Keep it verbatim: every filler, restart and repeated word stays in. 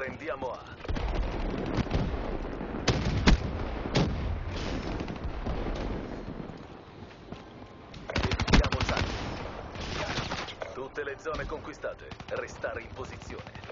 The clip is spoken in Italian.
Prendiamo A. Tutte le zone conquistate. Restare in posizione.